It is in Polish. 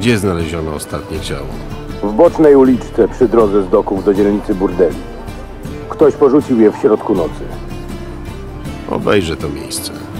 Gdzie znaleziono ostatnie ciało? W bocznej uliczce przy drodze z doków do dzielnicy burdeli. Ktoś porzucił je w środku nocy. Obejrzę to miejsce.